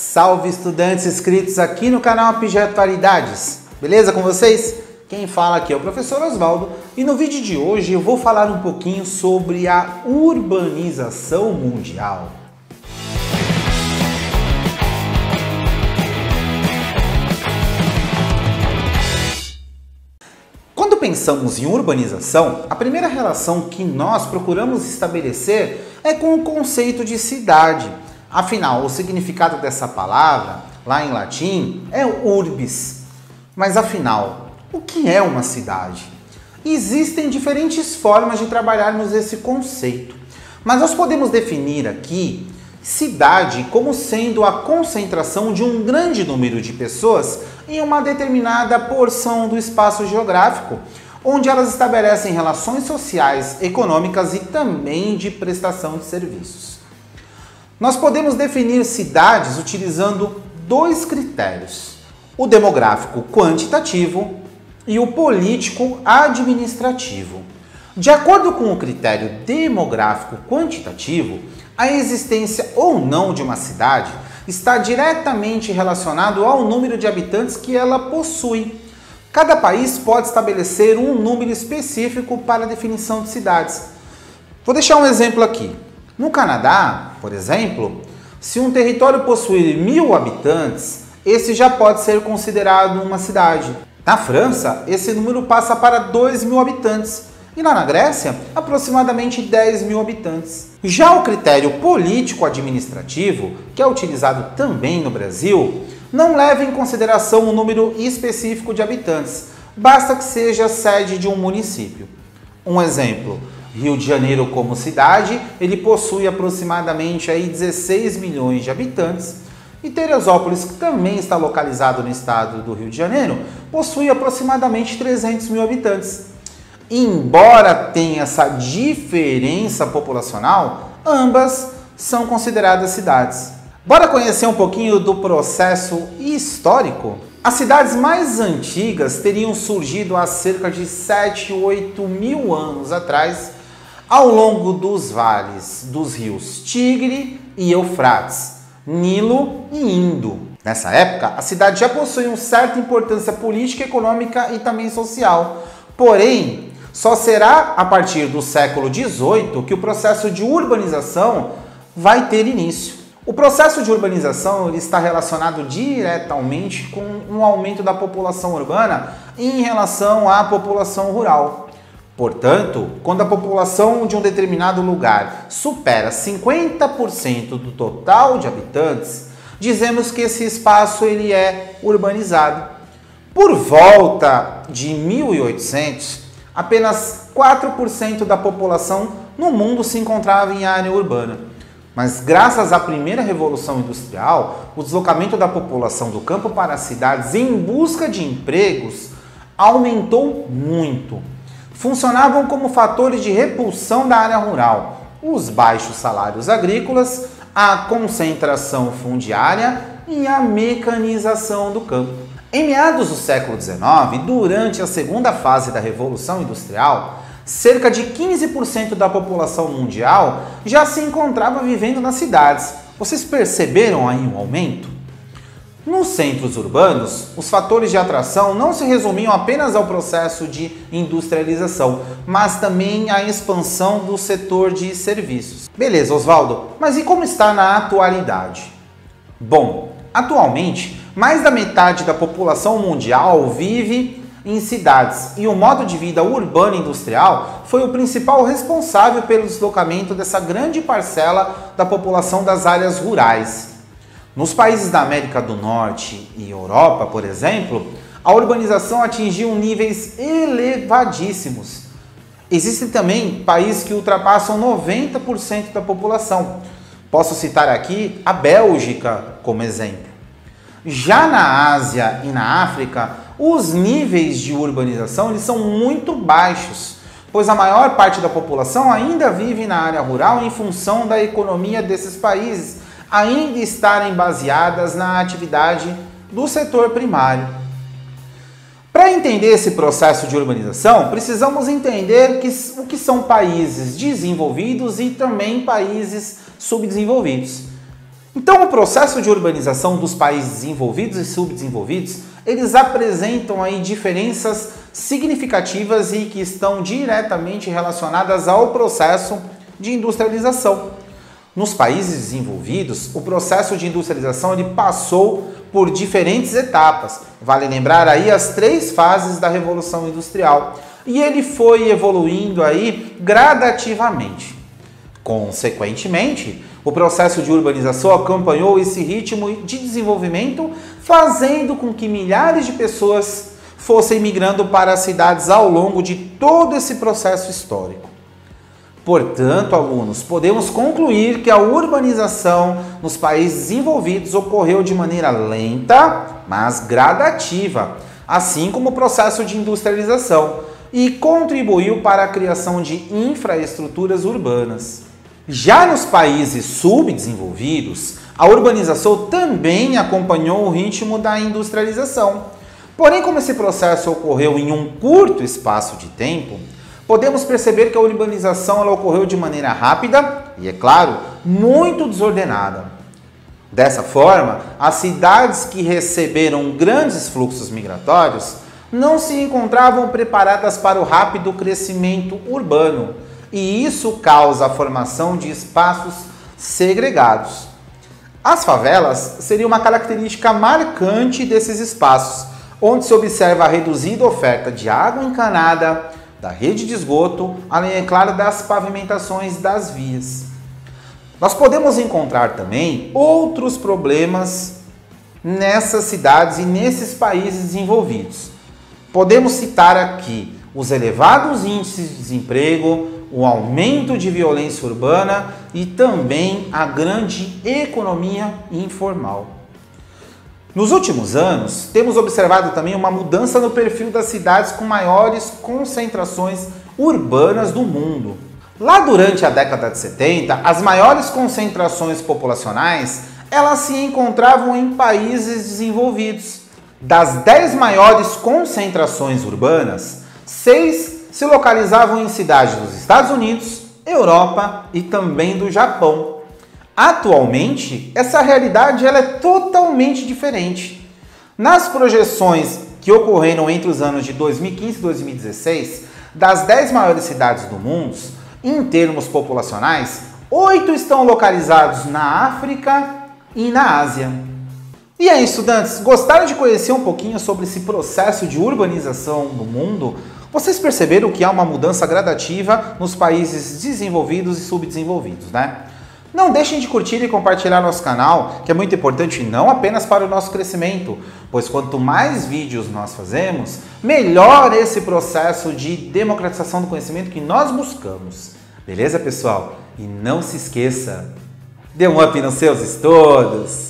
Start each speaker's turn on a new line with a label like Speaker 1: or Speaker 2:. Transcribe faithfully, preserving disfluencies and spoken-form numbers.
Speaker 1: Salve estudantes inscritos aqui no canal Abjeto Variedades, beleza com vocês? Quem fala aqui é o professor Osvaldo e no vídeo de hoje eu vou falar um pouquinho sobre a urbanização mundial. Quando pensamos em urbanização, a primeira relação que nós procuramos estabelecer é com o conceito de cidade. Afinal, o significado dessa palavra, lá em latim, é urbis. Mas afinal, o que é uma cidade? Existem diferentes formas de trabalharmos esse conceito, mas nós podemos definir aqui cidade como sendo a concentração de um grande número de pessoas em uma determinada porção do espaço geográfico, onde elas estabelecem relações sociais, econômicas e também de prestação de serviços. Nós podemos definir cidades utilizando dois critérios: o demográfico quantitativo e o político administrativo. De acordo com o critério demográfico quantitativo, a existência ou não de uma cidade está diretamente relacionado ao número de habitantes que ela possui. Cada país pode estabelecer um número específico para a definição de cidades. Vou deixar um exemplo aqui. No Canadá, por exemplo, se um território possuir mil habitantes, esse já pode ser considerado uma cidade. Na França, esse número passa para dois mil habitantes. E lá na Grécia, aproximadamente dez mil habitantes. Já o critério político-administrativo, que é utilizado também no Brasil, não leva em consideração um número específico de habitantes, basta que seja sede de um município. Um exemplo, Rio de Janeiro como cidade, ele possui aproximadamente aí dezesseis milhões de habitantes, e Teresópolis, que também está localizado no estado do Rio de Janeiro, possui aproximadamente trezentos mil habitantes. Embora tenha essa diferença populacional, ambas são consideradas cidades. Bora conhecer um pouquinho do processo histórico? As cidades mais antigas teriam surgido há cerca de sete, oito mil anos atrás, ao longo dos vales dos rios Tigre e Eufrates, Nilo e Indo. Nessa época, a cidade já possui uma certa importância política, econômica e também social. Porém, só será a partir do século dezoito que o processo de urbanização vai ter início. O processo de urbanização ele está relacionado diretamente com um aumento da população urbana em relação à população rural. Portanto, quando a população de um determinado lugar supera cinquenta por cento do total de habitantes, dizemos que esse espaço ele é urbanizado. Por volta de mil e oitocentos, apenas quatro por cento da população no mundo se encontrava em área urbana. Mas graças à primeira revolução industrial, o deslocamento da população do campo para as cidades em busca de empregos aumentou muito. Funcionavam como fatores de repulsão da área rural, os baixos salários agrícolas, a concentração fundiária e a mecanização do campo. Em meados do século dezenove, durante a segunda fase da Revolução Industrial, cerca de quinze por cento da população mundial já se encontrava vivendo nas cidades. Vocês perceberam aí um aumento? Nos centros urbanos, os fatores de atração não se resumiam apenas ao processo de industrialização, mas também à expansão do setor de serviços. Beleza, Osvaldo, mas e como está na atualidade? Bom, atualmente, mais da metade da população mundial vive em cidades e o modo de vida urbano industrial foi o principal responsável pelo deslocamento dessa grande parcela da população das áreas rurais. Nos países da América do Norte e Europa, por exemplo, a urbanização atingiu níveis elevadíssimos. Existem também países que ultrapassam noventa por cento da população. Posso citar aqui a Bélgica como exemplo. Já na Ásia e na África, os níveis de urbanização eles são muito baixos, pois a maior parte da população ainda vive na área rural em função da economia desses países ainda estarem baseadas na atividade do setor primário. Para entender esse processo de urbanização, precisamos entender que, o que são países desenvolvidos e também países subdesenvolvidos. Então, o processo de urbanização dos países desenvolvidos e subdesenvolvidos, eles apresentam aí diferenças significativas e que estão diretamente relacionadas ao processo de industrialização. Nos países desenvolvidos, o processo de industrialização ele passou por diferentes etapas. Vale lembrar aí as três fases da Revolução Industrial. E ele foi evoluindo aí gradativamente. Consequentemente, o processo de urbanização acompanhou esse ritmo de desenvolvimento, fazendo com que milhares de pessoas fossem migrando para as cidades ao longo de todo esse processo histórico. Portanto, alunos, podemos concluir que a urbanização nos países desenvolvidos ocorreu de maneira lenta, mas gradativa, assim como o processo de industrialização, e contribuiu para a criação de infraestruturas urbanas. Já nos países subdesenvolvidos, a urbanização também acompanhou o ritmo da industrialização. Porém, como esse processo ocorreu em um curto espaço de tempo, podemos perceber que a urbanização ela ocorreu de maneira rápida e, é claro, muito desordenada. Dessa forma, as cidades que receberam grandes fluxos migratórios não se encontravam preparadas para o rápido crescimento urbano, e isso causa a formação de espaços segregados. As favelas seriam uma característica marcante desses espaços, onde se observa a reduzida oferta de água encanada, da rede de esgoto, além, é claro, das pavimentações das vias. Nós podemos encontrar também outros problemas nessas cidades e nesses países desenvolvidos. Podemos citar aqui os elevados índices de desemprego, o aumento de violência urbana e também a grande economia informal. Nos últimos anos, temos observado também uma mudança no perfil das cidades com maiores concentrações urbanas do mundo. Lá durante a década de setenta, as maiores concentrações populacionais, elas se encontravam em países desenvolvidos. Das dez maiores concentrações urbanas, seis se localizavam em cidades dos Estados Unidos, Europa e também do Japão. Atualmente, essa realidade ela é totalmente diferente. Nas projeções que ocorreram entre os anos de dois mil e quinze e dois mil e dezesseis, das dez maiores cidades do mundo, em termos populacionais, oito estão localizados na África e na Ásia. E aí, estudantes, gostaram de conhecer um pouquinho sobre esse processo de urbanização no mundo? Vocês perceberam que há uma mudança gradativa nos países desenvolvidos e subdesenvolvidos, né? Não deixem de curtir e compartilhar nosso canal, que é muito importante não apenas para o nosso crescimento, pois quanto mais vídeos nós fazemos, melhor esse processo de democratização do conhecimento que nós buscamos. Beleza, pessoal? E não se esqueça, dê um up nos seus estudos!